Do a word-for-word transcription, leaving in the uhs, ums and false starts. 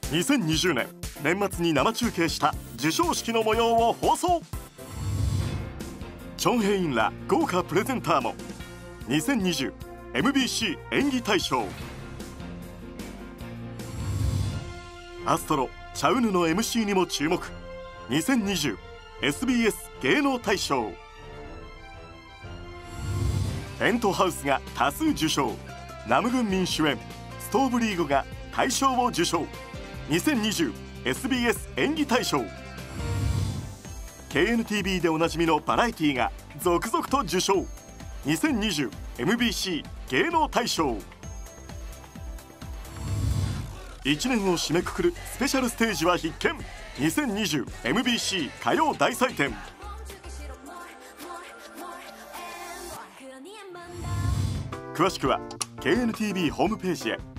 にせんにじゅうねん年末に生中継した授賞式の模様を放送。チョン・ヘインら豪華プレゼンターも。にせんにじゅう エムビーシー 演技大賞。アストロチャウヌの エムシー にも注目。にせんにじゅう エスビーエス 芸能大賞。ペントハウスが多数受賞。ナム・グンミン主演ストーブリーグが大賞を受賞。にせんにじゅう エスビーエス 演技大賞。 ケーエヌティービー でおなじみのバラエティが続々と受賞。にせんにじゅう エムビーシー 芸能大賞。いちねんを締めくくるスペシャルステージは必見。にせんにじゅう エムビーシー 歌謡大祭典。詳しくは ケーエヌティービー ホームページへ。